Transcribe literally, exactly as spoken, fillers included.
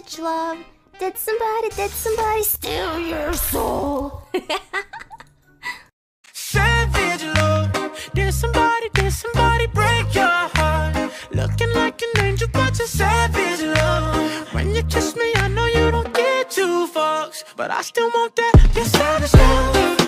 savage love? Did somebody, did somebody steal your soul? Savage love. Did somebody, did somebody break your heart? Looking like an angel, but you're savage love. When you kiss me, I know you don't get two fucks, but I still want that. You're savage love.